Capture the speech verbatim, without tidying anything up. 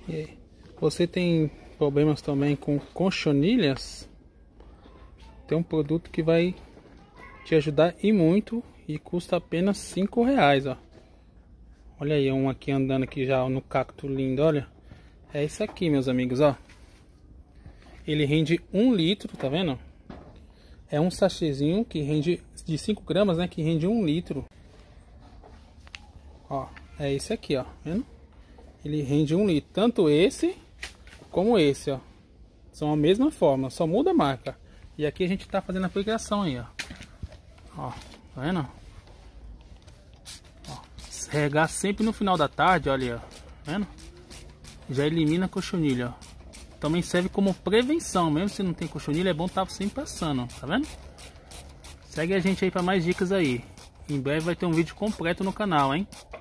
E aí, você tem problemas também com cochonilhas? Tem um produto que vai te ajudar e muito e custa apenas cinco reais, ó. Olha aí, um aqui andando aqui já no cacto lindo, olha. É isso aqui, meus amigos, ó. Ele rende um litro, tá vendo? É um sachêzinho que rende de cinco gramas, né? Que rende um litro. Ó, é esse aqui, ó, vendo? Ele rende um litro, tanto esse como esse, ó. São a mesma forma, só muda a marca. E aqui a gente tá fazendo a aplicação aí, ó. Ó, tá vendo? Ó, regar sempre no final da tarde, olha, ó. Tá vendo? Já elimina a cochonilha, ó. Também serve como prevenção, mesmo se não tem cochonilha, é bom estar sempre passando, ó. Tá vendo? Segue a gente aí para mais dicas aí. Em breve vai ter um vídeo completo no canal, hein?